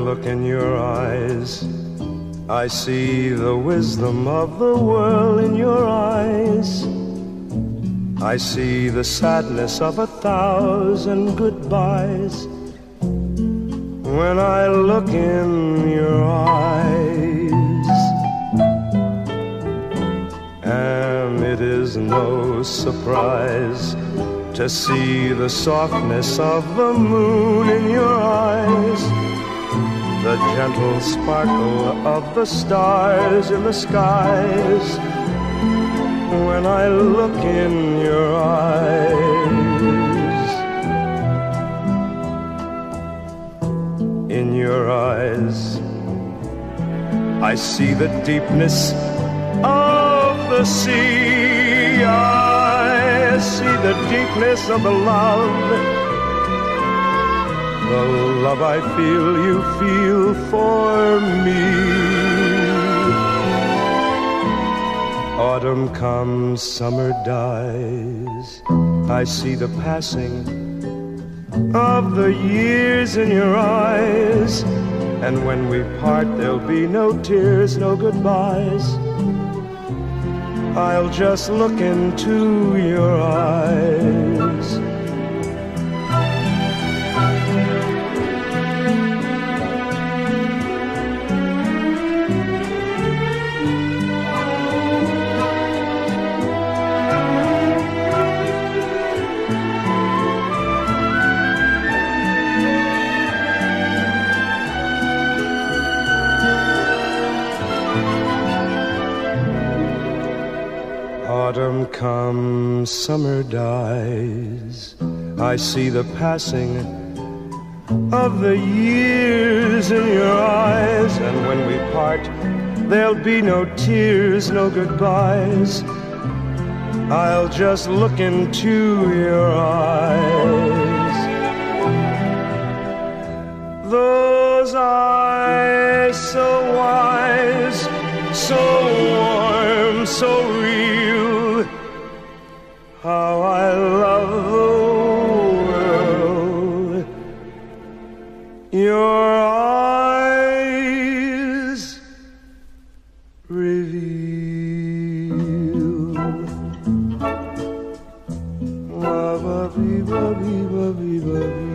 look in your eyes, I see the wisdom of the world in your eyes. I see the sadness of 1,000 goodbyes when I look in your eyes. And it is no surprise to see the softness of the moon in your eyes, the gentle sparkle of the stars in the skies when I look in your eyes. In your eyes, I see the deepness of the sea. I see the deepness of the love I feel you feel for me. Autumn comes, summer dies, I see the passing of the years in your eyes. And when we part, there'll be no tears, no goodbyes. I'll just look into your eyes. Autumn comes, summer dies, I see the passing of the years in your eyes. And when we part, there'll be no tears, no goodbyes. I'll just look into your eyes. Those eyes so wise, so warm, so real, how I love the world. Your eyes reveal. Ba ba bee ba bee ba bee ba bee.